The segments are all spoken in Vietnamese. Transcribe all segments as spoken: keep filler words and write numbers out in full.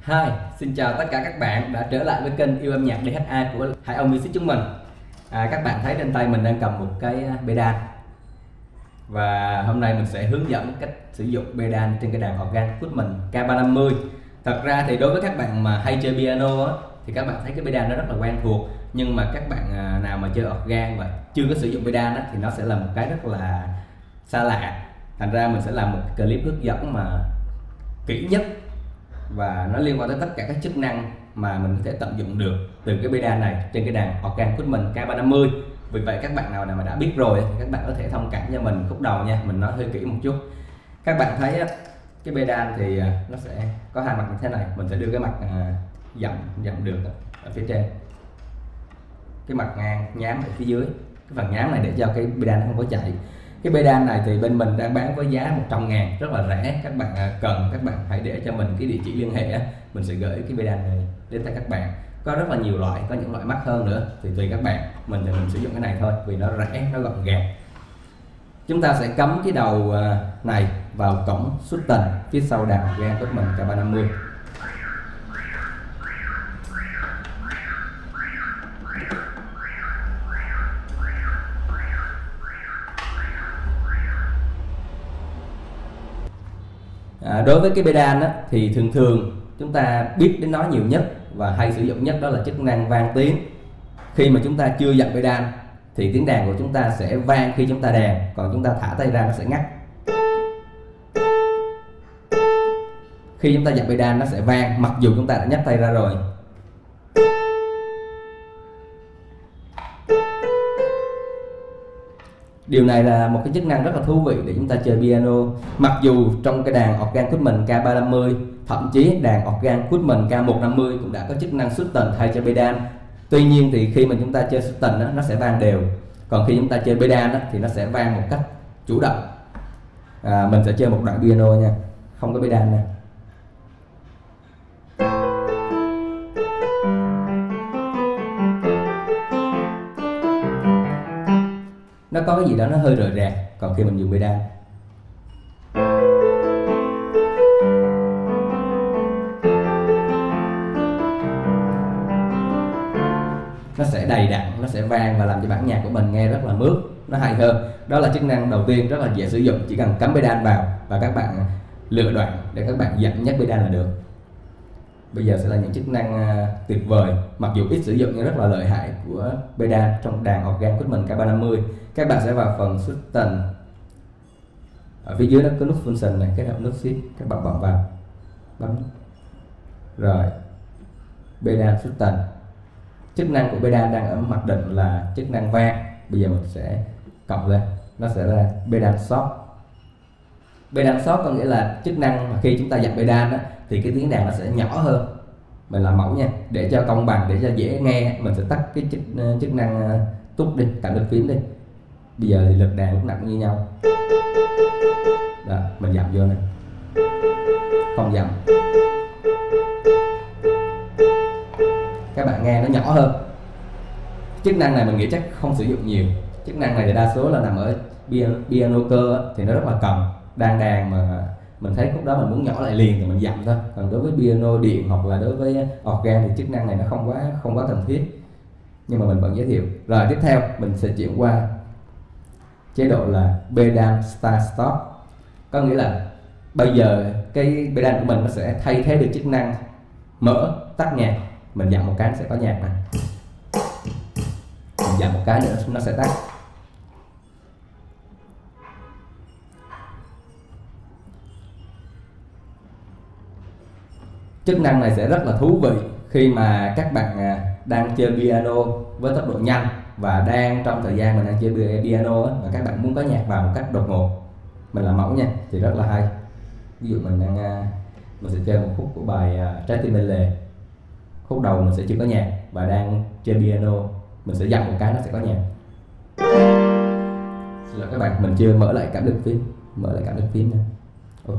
Hi, xin chào tất cả các bạn đã trở lại với kênh yêu âm nhạc đê hát a của Hải Âu Music chúng mình. À, các bạn thấy trên tay mình đang cầm một cái pedal và hôm nay mình sẽ hướng dẫn cách sử dụng pedal trên cái đàn organ Goodman K ba năm mươi. Thật ra thì đối với các bạn mà hay chơi piano á, thì các bạn thấy cái pedal nó rất là quen thuộc, nhưng mà các bạn nào mà chơi organ và chưa có sử dụng pedal á, thì nó sẽ là một cái rất là xa lạ. Thành ra mình sẽ làm một clip hướng dẫn mà kỹ nhất và nó liên quan tới tất cả các chức năng mà mình có thể tận dụng được từ cái pedal này trên cái đàn organ Goodman K ba năm mươi. Vì vậy các bạn nào mà đã biết rồi thì các bạn có thể thông cảm cho mình khúc đầu nha, mình nói hơi kỹ một chút. Các bạn thấy á, cái pedal thì nó sẽ có hai mặt như thế này, mình sẽ đưa cái mặt dặm dặm được ở phía trên, cái mặt ngang nhám ở phía dưới, cái phần nhám này để cho cái pedal nó không có chạy. Cái pedal này thì bên mình đang bán với giá một trăm ngàn, rất là rẻ. Các bạn cần các bạn hãy để cho mình cái địa chỉ liên hệ, mình sẽ gửi cái pedal này đến tay các bạn. Có rất là nhiều loại, có những loại mắc hơn nữa thì tùy các bạn. Mình thì mình sử dụng cái này thôi vì nó rẻ, nó gọn gàng. Chúng ta sẽ cắm cái đầu này vào cổng xuất tần phía sau đàn organ Goodman K ba năm mươi. À, đối với cái pedal á, thì thường thường chúng ta biết đến nó nhiều nhất và hay sử dụng nhất đó là chức năng vang tiếng. Khi mà chúng ta chưa dặm pedal thì tiếng đàn của chúng ta sẽ vang khi chúng ta đàn, còn chúng ta thả tay ra nó sẽ ngắt. Khi chúng ta dặm pedal nó sẽ vang mặc dù chúng ta đã nhấc tay ra rồi. Điều này là một cái chức năng rất là thú vị để chúng ta chơi piano. Mặc dù trong cái đàn organ Goodman K ba năm mươi, thậm chí đàn organ Goodman K một năm mươi cũng đã có chức năng xuất tần thay cho pedal. Tuy nhiên thì khi mà chúng ta chơi xuất tần đó, nó sẽ vang đều, còn khi chúng ta chơi pedal đó, thì nó sẽ vang một cách chủ động. À, mình sẽ chơi một đoạn piano nha, không có pedal nè. Nó có cái gì đó nó hơi rời rạc, còn khi mình dùng pedal nó sẽ đầy đặn, nó sẽ vang và làm cho bản nhạc của mình nghe rất là mướt, nó hay hơn. Đó là chức năng đầu tiên, rất là dễ sử dụng, chỉ cần cắm pedal vào và các bạn lựa đoạn để các bạn dặm nhấc pedal là được. Bây giờ sẽ là những chức năng tuyệt vời, mặc dù ít sử dụng nhưng rất là lợi hại của pedal trong đàn organ Goodman K ba năm mươi. Các bạn sẽ vào phần xuất tần, ở phía dưới nó có nút function này, kết hợp nút shift, các bạn bấm vào, bấm rồi pedal xuất tần. Chức năng của pedal đang ở mặc định là chức năng vang. Bây giờ mình sẽ cộng lên, nó sẽ là pedal soft. Pedal soft có nghĩa là chức năng mà khi chúng ta dặm pedal á, thì cái tiếng đàn nó sẽ nhỏ hơn. Mình làm mẫu nha, để cho công bằng, để cho dễ nghe, mình sẽ tắt cái chức, chức năng tút đi, cảm lực phím đi. Bây giờ thì lực đàn lúc nào cũng như nhau. Đó, mình dặm vô này, không dặm, các bạn nghe nó nhỏ hơn. Chức năng này mình nghĩ chắc không sử dụng nhiều. Chức năng này thì đa số là nằm ở piano cơ thì nó rất là cần. Đàn đàn mà mình thấy khúc đó mình muốn nhỏ lại liền thì mình dặm thôi. Còn đối với piano điện hoặc là đối với organ thì chức năng này nó không quá không quá cần thiết, nhưng mà mình vẫn giới thiệu. Rồi tiếp theo mình sẽ chuyển qua chế độ là pedal start stop, có nghĩa là bây giờ cái pedal của mình nó sẽ thay thế được chức năng mở tắt nhạc. Mình dặm một cái nó sẽ có nhạc này, mình dặm một cái nữa nó sẽ tắt. Chức năng này sẽ rất là thú vị khi mà các bạn đang chơi piano với tốc độ nhanh và đang trong thời gian mình đang chơi piano và các bạn muốn có nhạc vào một cách đột ngột. Mình làm mẫu nha, thì rất là hay. Ví dụ mình đang mình sẽ chơi một khúc của bài Trái tim bên lề. Khúc đầu mình sẽ chưa có nhạc và đang chơi piano, mình sẽ dặm một cái nó sẽ có nhạc. Xin lỗi các bạn, mình chưa mở lại cảm lực phím, mở lại cảm lực phím nha. Ok.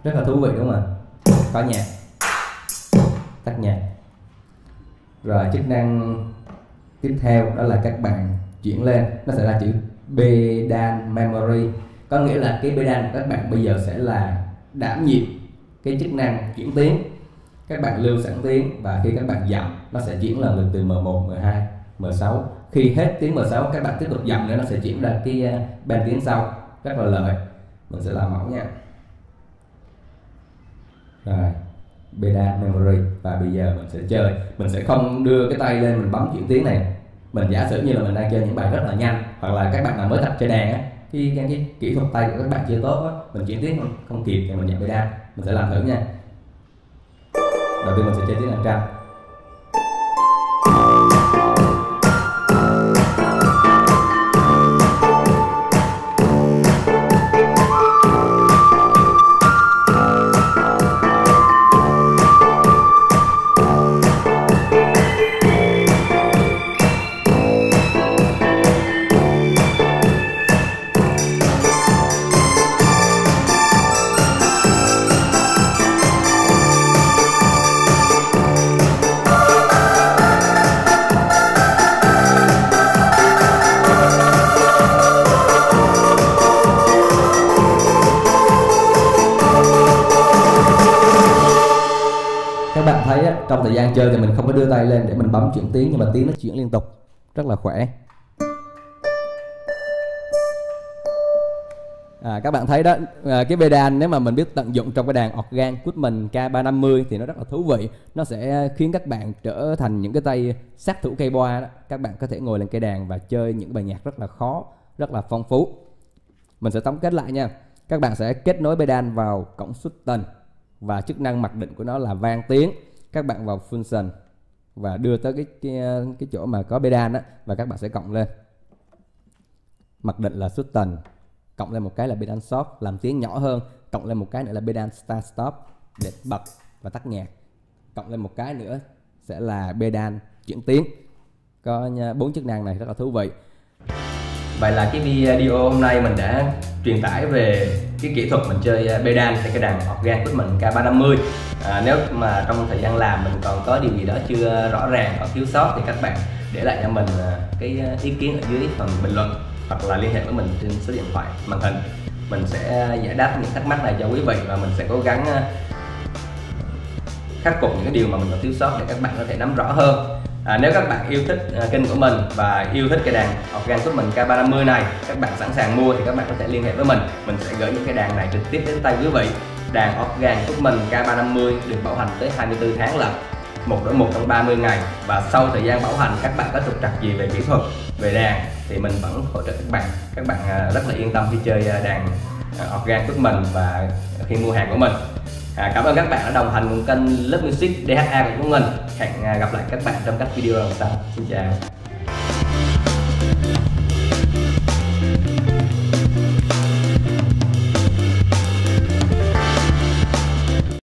rất là thú vị đúng không ạ? Có nhạc, tắt nhạc. Rồi chức năng tiếp theo đó là các bạn chuyển lên, nó sẽ là chữ Pedal Memory, có nghĩa là cái pedal của các bạn bây giờ sẽ là đảm nhiệm cái chức năng chuyển tiếng. Các bạn lưu sẵn tiếng và khi các bạn dậm nó sẽ chuyển lần lượt từ M một, M hai, M sáu. Khi hết tiếng M sáu các bạn tiếp tục dậm nữa, nó sẽ chuyển ra cái band tiếng sau, rất là lợi. Mình sẽ làm mẫu nha. Rồi, Pedal Memory, và bây giờ mình sẽ chơi. Mình sẽ không đưa cái tay lên mình bấm chuyển tiếng này. Mình giả sử như là mình đang chơi những bài rất là nhanh, hoặc là các bạn nào mới tập chơi đàn á, khi cái, cái kỹ thuật tay của các bạn chưa tốt á, mình chuyển tiếng không, không kịp thì mình nhập pedal. Mình sẽ làm thử nha. Đầu tiên mình sẽ chơi tiếng đàn tranh. Các bạn thấy á, trong thời gian chơi thì mình không có đưa tay lên để mình bấm chuyển tiếng, nhưng mà tiếng nó chuyển liên tục, rất là khỏe. À, các bạn thấy đó, à, cái pedal nếu mà mình biết tận dụng trong cái đàn organ Goodman K ba năm mươi thì nó rất là thú vị. Nó sẽ khiến các bạn trở thành những cái tay sát thủ cây boa đó. Các bạn có thể ngồi lên cây đàn và chơi những bài nhạc rất là khó, rất là phong phú. Mình sẽ tổng kết lại nha. Các bạn sẽ kết nối pedal vào cổng Sutton và chức năng mặc định của nó là vang tiếng. Các bạn vào function và đưa tới cái cái, cái chỗ mà có pedal đó, và các bạn sẽ cộng lên. Mặc định là Sutton, cộng lên một cái là pedal soft làm tiếng nhỏ hơn, cộng lên một cái nữa là pedal start stop để bật và tắt nhạc, cộng lên một cái nữa sẽ là pedal chuyển tiếng. Có bốn chức năng này rất là thú vị. Vậy là cái video hôm nay mình đã truyền tải về cái kỹ thuật mình chơi pedal trên cái đàn organ của mình K ba năm mươi. À, nếu mà trong thời gian làm mình còn có điều gì đó chưa rõ ràng hoặc thiếu sót thì các bạn để lại cho mình cái ý kiến ở dưới phần bình luận, hoặc là liên hệ với mình trên số điện thoại màn hình. Mình sẽ giải đáp những thắc mắc này cho quý vị, và mình sẽ cố gắng khắc phục những cái điều mà mình còn thiếu sót để các bạn có thể nắm rõ hơn. À, nếu các bạn yêu thích uh, kênh của mình và yêu thích cái đàn organ của mình K ba năm mươi này, các bạn sẵn sàng mua thì các bạn có thể liên hệ với mình. Mình sẽ gửi những cái đàn này trực tiếp đến tay quý vị. Đàn organ của mình K ba năm mươi được bảo hành tới hai mươi tư tháng lận, một đổi một trong ba mươi ngày. Và sau thời gian bảo hành, các bạn có trục trặc gì về kỹ thuật, về đàn thì mình vẫn hỗ trợ các bạn. Các bạn uh, rất là yên tâm khi chơi uh, đàn uh, organ của mình và khi mua hàng của mình. À, cảm ơn các bạn đã đồng hành cùng kênh Love Music D H A của chúng mình. Hẹn gặp lại các bạn trong các video lần sau. Xin chào.